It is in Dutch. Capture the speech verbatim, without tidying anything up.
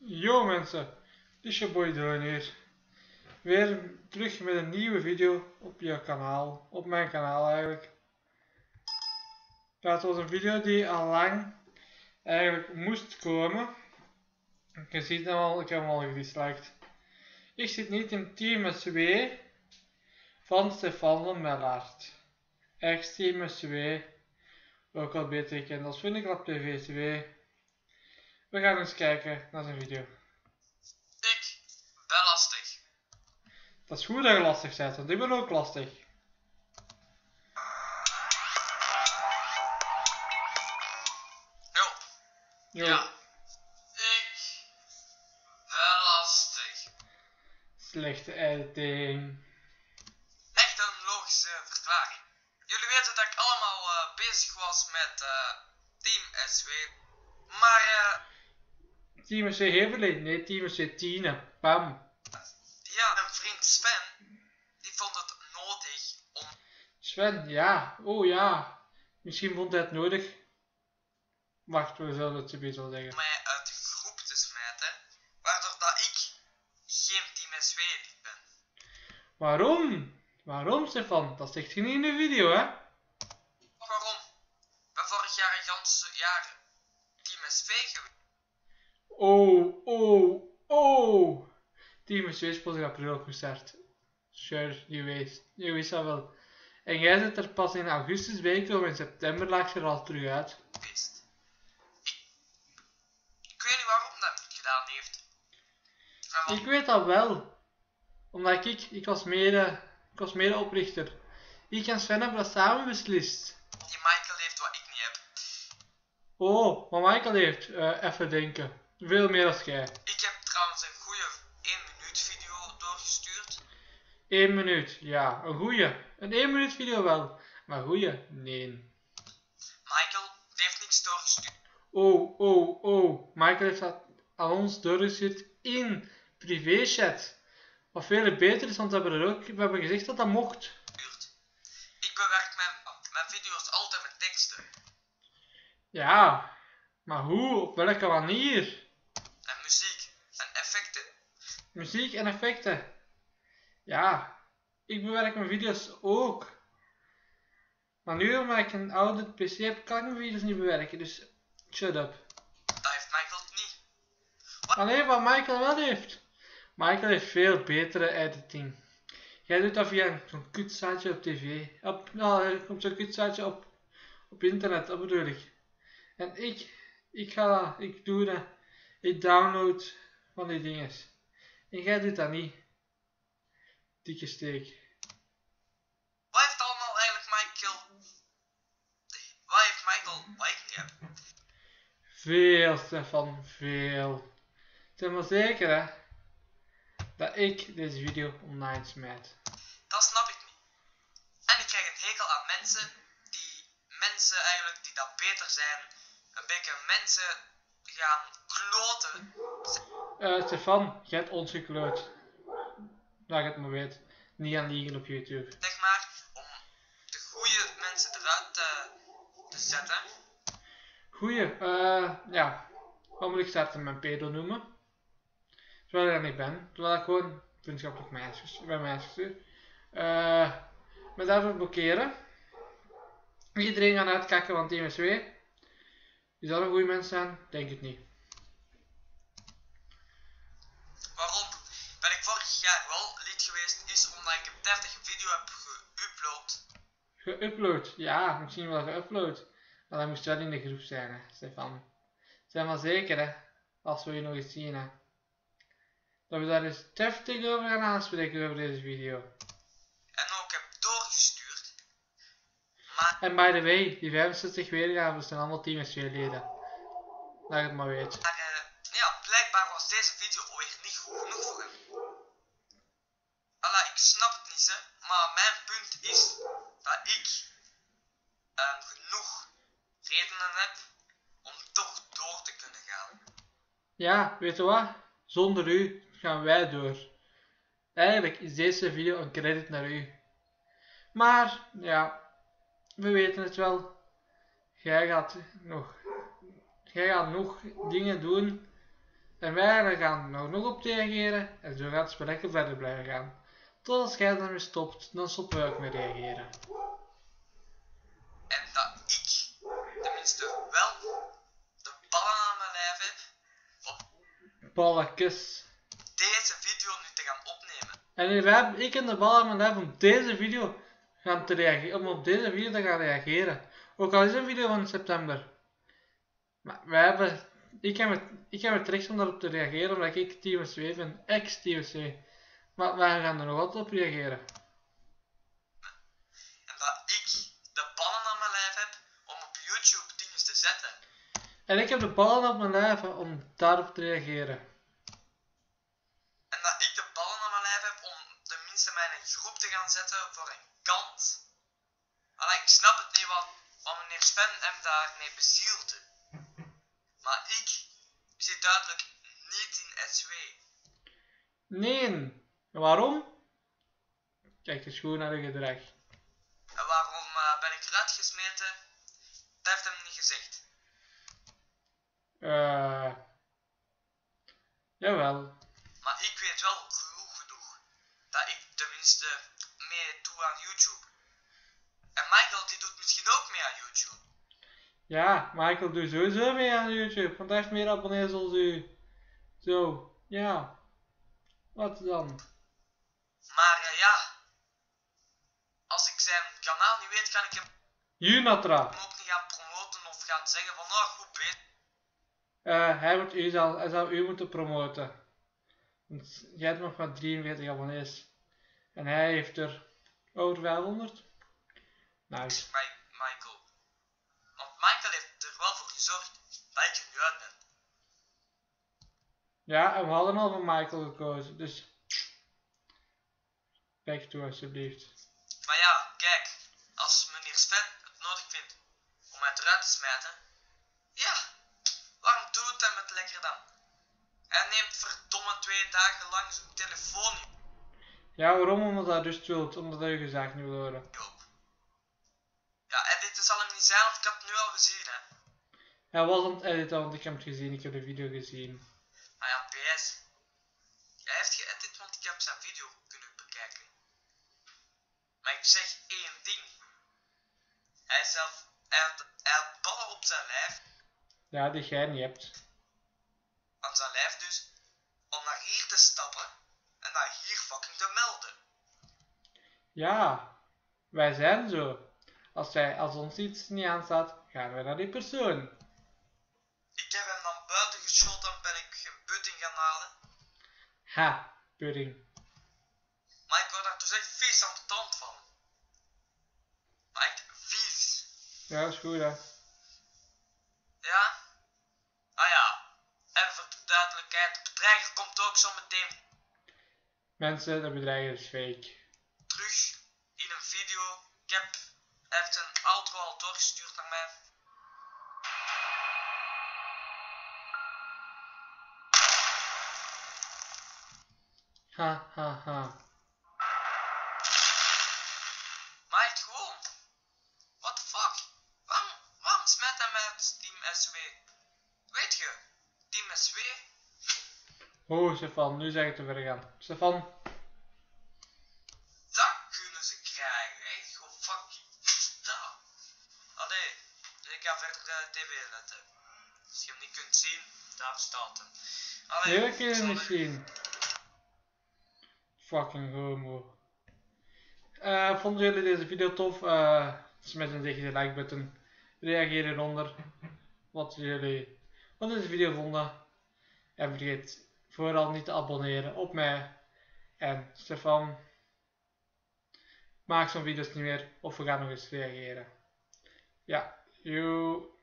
Yo mensen, dit is je boy Dylan hier. Weer terug met een nieuwe video op je kanaal, op mijn kanaal eigenlijk. Dat was een video die al lang eigenlijk moest komen. Je ziet hem al, ik heb hem al gedisliked. Ik zit niet in team S W van Stefan van Mellaert. Ex-team S W, ook al beter gekend als Funniklap T V S W. We gaan eens kijken naar zijn video. Ik ben lastig. Dat is goed dat je lastig bent, want ik ben ook lastig. Jo. Jo. Ja. Ik ben lastig. Slechte editing. Echt een logische verklaring. Jullie weten dat ik allemaal uh, bezig was met uh, Team S W. Maar uh, Team S W Heverlee, nee, Team S W Tine. Bam. ja, mijn vriend Sven, die vond het nodig om Sven, ja. Oh ja. Misschien vond hij het nodig. Wacht, we zullen het zo beter wel zeggen. mij uit de groep te smijten. Waardoor dat ik geen Team S W lid ben. Waarom? Waarom, Stefan? Dat zegt je niet in de video, hè? Waarom? Ik ben vorig jaar een ganse jaar Team S W geweest. Oh, oh, oh. Team S W is pas in april gestart. Sure, je weet. Je weet dat wel. En jij zit er pas in augustus bij gekomen, in september lag je er al terug uit. geweest. Ik, ik weet niet waarom dat het gedaan heeft. En wat- Ik weet dat wel. Omdat ik, ik was mede, ik was mede oprichter. Ik en Sven hebben dat samen beslist. die Michael heeft wat ik niet heb. Oh, wat Michael heeft, uh, even denken. Veel meer dan jij. Ik heb trouwens een goede één minuut video doorgestuurd. één minuut, ja, een goeie. Een één minuut video wel, maar goeie, nee. Michael heeft niks doorgestuurd. Oh, oh, oh. Michael heeft dat aan ons doorgestuurd in privéchat. Wat veel beter is, want we hebben er ook, we hebben gezegd dat dat mocht. Ik bewerk mijn, mijn video's altijd met teksten. Ja, maar hoe? Op welke manier? En muziek. En effecten. Muziek en effecten. Ja, ik bewerk mijn video's ook. Maar nu omdat ik een oude P C heb, kan ik mijn video's niet bewerken, dus shut up. Dat heeft Michael niet. Alleen wat Michael wel heeft. Michael heeft veel betere editing. Jij doet dat via zo'n kutsiteje op tv. Op, nou, op zo'n kutsiteje op, op internet, dat bedoel ik. En ik, ik ga dat, ik doe dat. Ik download van die dingen. En jij doet dat niet. Dikke steek. Wat heeft allemaal eigenlijk Michael... Wat heeft Michael wat ik niet heb? Veel, Stefan, veel. Zeg maar zeker hè, dat ik deze video online smijt. Dat snap ik niet. En ik krijg een hekel aan mensen die... Mensen eigenlijk die dat beter zijn. Een beetje mensen gaan kloten. Uh, Stefan, jij hebt ons gekloot. Dat ik het maar weet. Niet aan liegen op YouTube. Zeg maar, om de goede mensen eruit te, te zetten. Goeie, uh, ja. Wat moet ik starten mijn pedo noemen? Terwijl ik dat niet ben. Terwijl ik gewoon vriendschappelijk meisjes, bij meisjes stuur. Uh, met daarvoor blokkeren. Iedereen gaan uitkakken van Team S W. Die zal een goede mens zijn? Denk het niet. Waarom ben ik vorig jaar wel lid geweest, is omdat ik een dertig video heb geüpload. Geüpload? Ja, misschien wel geüpload. Maar dat moest wel in de groep zijn, hè, Stefan. Zijn maar zeker, hè. Als we je nog eens zien, hè. Dat we daar eens deftig over gaan aanspreken over deze video. En ook heb doorgestuurd. Maar En by the way, die vijfenzestig weergaven zijn allemaal Team S W leden. Dat je het maar weet. Maar uh, ja, blijkbaar was deze video alweer niet goed genoeg voor hem. Alla, ik snap het niet, hè. Maar mijn punt is dat ik uh, genoeg redenen heb om toch door te kunnen gaan. Ja, weet je wat? Zonder u gaan wij door. Eigenlijk is deze video een credit naar u. Maar, ja, we weten het wel. Jij gaat nog, jij gaat nog dingen doen En wij gaan er nog, nog op reageren. En zo gaat het spel lekker verder blijven gaan. Tot als jij ermee stopt, dan stoppen wij ook met reageren. En dat ik tenminste wel de ballen aan mijn lijf heb om Balletjes. deze video nu te gaan opnemen. En nu heb ik in de bal aan mijn lijf om deze video gaan te reageren, om op deze video te gaan reageren. Ook al is het een video van september. Maar wij hebben, ik heb het, ik heb het recht om daarop te reageren omdat ik Team S W ben, ex-Team S W. Maar wij gaan er nog altijd op reageren. En dat ik de ballen aan mijn lijf heb om op YouTube dingen te zetten. En ik heb de ballen op mijn lijf om daarop te reageren. En dat ik de ballen aan mijn lijf heb om tenminste mijn groep te gaan zetten voor een kans. Allee, ik snap het niet wat, wat meneer Sven hem daarmee bezielde. Maar ik zit duidelijk niet in S W. Nee. Waarom? Kijk eens goed naar je gedrag. En waarom uh, ben ik eruit gesmeten? Dat heeft hem niet gezegd. Eh. Uh, jawel. Maar ik weet wel genoeg genoeg dat ik tenminste mee doe aan YouTube. En Michael die doet misschien ook mee aan YouTube. Ja, Michael doet sowieso mee aan YouTube, want hij heeft meer abonnees als u. Zo, ja. Wat dan? Maar uh, ja, als ik zijn kanaal niet weet, kan ik hem Junatra. ook niet gaan promoten of gaan zeggen van nou goed beter. Uh, hij, moet u zal, hij zou u moeten promoten. Want jij hebt nog maar drieënveertig abonnees. En hij heeft er over vijfhonderd. Nice. Bij Michael. Want Michael heeft er wel voor gezorgd dat ik er nu uit ben. Ja, en we hadden al voor Michael gekozen, dus weg toe alsjeblieft. Maar ja, kijk, als meneer Sven het nodig vindt om mij eruit te smijten, ja, waarom doet hij het lekker dan? Hij neemt verdomme twee dagen lang zijn telefoon niet Ja, waarom? Omdat hij rust wilt, omdat hij je gezegd niet wil horen. op. Ja, editen zal hem niet zijn, want ik heb het nu al gezien, hè. Hij was aan het editen, want ik heb het gezien, ik heb de video gezien. Ah ja, P S. Hij heeft geëdit, want ik heb zijn video kunnen bekijken. Maar ik zeg één ding. Hij is zelf, hij had, hij had ballen op zijn lijf, Ja, die jij niet hebt. aan zijn lijf dus, om naar hier te stappen en naar hier fucking te melden. Ja, wij zijn zo. Als, wij, als ons iets niet aanstaat, gaan we naar die persoon. Ik heb hem dan buiten geschoten en ben ik een pudding gaan halen. Ha, pudding. Maar ik word daar dus echt vies aan de tand van. Maar echt vies. Ja, dat is goed hè. Ja? Ah ja. En voor de duidelijkheid, de bedreiger komt ook zo meteen Mensen, de bedreiger is fake. terug in een video. Ik heb, hij heeft een outro al doorgestuurd naar mij. Ha, ha, ha. Maar echt gewoon. What the fuck? Waarom, waarom smijt hij mij uit Team S W? Weet je, Team S W? Oh, Stefan, nu zeg ik te ver gaan. Stefan. Dat kunnen ze krijgen, echt gewoon fucking stop. Allee, ik ga verder de tv letten. Als je hem niet kunt zien, daar staat hem. Allee, Nee, dat kun je zal niet er- zien. Fucking homo. Uh, vonden jullie deze video tof? Uh, smet een dikke like button. Reageer hieronder wat jullie van deze video vonden. En vergeet vooral niet te abonneren op mij en Stefan. Maak zo'n video's niet meer of we gaan nog eens reageren. Ja, you.